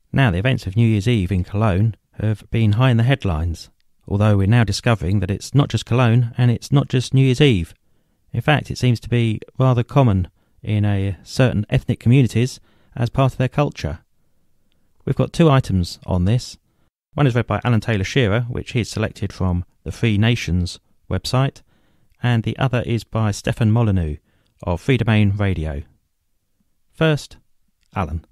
Now, the events of New Year's Eve in Cologne have been high in the headlines, although we're now discovering that it's not just Cologne and it's not just New Year's Eve. In fact, it seems to be rather common in certain ethnic communities as part of their culture. We've got two items on this. One is read by Alan Taylor Shearer, which he's selected from the Freenations website, and the other is by Stefan Molyneux of Free Domain Radio. First, Alan.